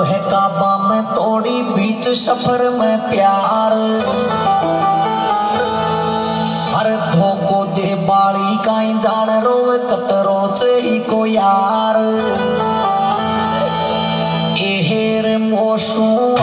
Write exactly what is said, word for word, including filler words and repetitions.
है काबा में तोड़ी बीच सफर में प्यार। हर धोको दे बाली काई जान रोवे कतरो से ही को यार। एहेर मोशू